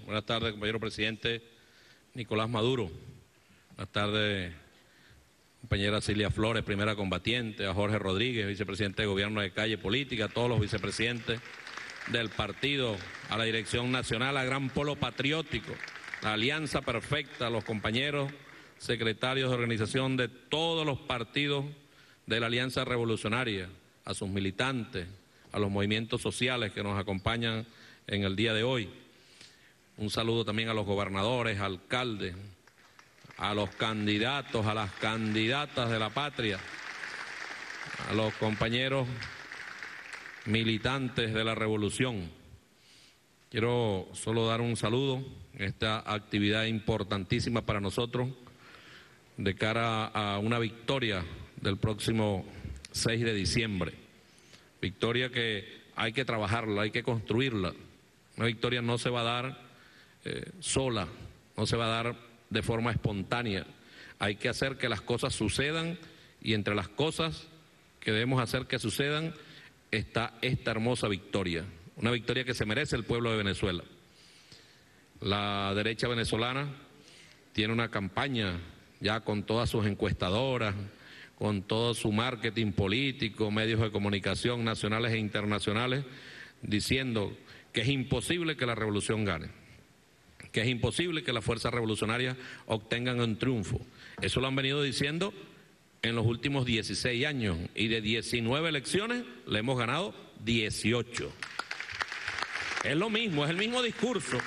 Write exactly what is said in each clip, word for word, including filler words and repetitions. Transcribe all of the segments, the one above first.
Buenas tardes, compañero presidente Nicolás Maduro. Buenas tardes, compañera Cilia Flores, primera combatiente, a Jorge Rodríguez, vicepresidente de Gobierno de Calle Política, a todos los vicepresidentes del partido, a la dirección nacional, a Gran Polo Patriótico, la Alianza Perfecta, a los compañeros secretarios de organización de todos los partidos de la Alianza Revolucionaria, a sus militantes, a los movimientos sociales que nos acompañan en el día de hoy. Un saludo también a los gobernadores, alcaldes, a los candidatos, a las candidatas de la patria, a los compañeros militantes de la revolución. Quiero solo dar un saludo en esta actividad importantísima para nosotros de cara a una victoria del próximo seis de diciembre. Victoria que hay que trabajarla, hay que construirla. Una victoria no se va a dar eh, sola, no se va a dar de forma espontánea. Hay que hacer que las cosas sucedan, y entre las cosas que debemos hacer que sucedan está esta hermosa victoria. Una victoria que se merece el pueblo de Venezuela. La derecha venezolana tiene una campaña ya con todas sus encuestadoras, con todo su marketing político, medios de comunicación nacionales e internacionales, diciendo que es imposible que la revolución gane, que es imposible que las fuerzas revolucionarias obtengan un triunfo. Eso lo han venido diciendo en los últimos dieciséis años, y de diecinueve elecciones le hemos ganado dieciocho. Es lo mismo, es el mismo discurso.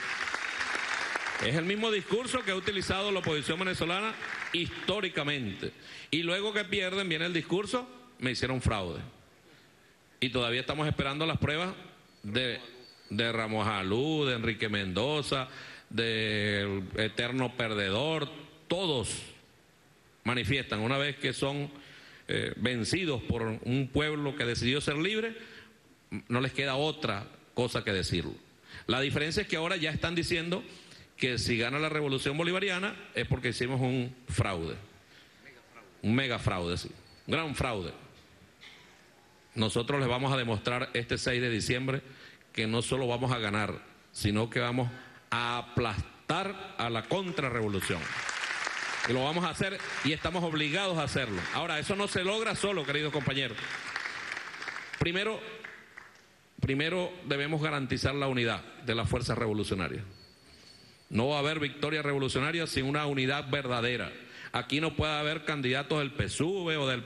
Es el mismo discurso que ha utilizado la oposición venezolana históricamente. Y luego que pierden viene el discurso, me hicieron fraude. Y todavía estamos esperando las pruebas de, de Ramos Alú, de Enrique Mendoza, del eterno perdedor. Todos manifiestan, una vez que son eh, vencidos por un pueblo que decidió ser libre, no les queda otra cosa que decirlo. La diferencia es que ahora ya están diciendo que si gana la revolución bolivariana es porque hicimos un fraude, un mega fraude, sí, un gran fraude. Nosotros les vamos a demostrar este seis de diciembre que no solo vamos a ganar, sino que vamos a aplastar a la contrarrevolución. Y lo vamos a hacer, y estamos obligados a hacerlo. Ahora, eso no se logra solo, queridos compañeros. Primero, primero debemos garantizar la unidad de las fuerzas revolucionarias. No va a haber victoria revolucionaria sin una unidad verdadera. Aquí no puede haber candidatos del P S U V o del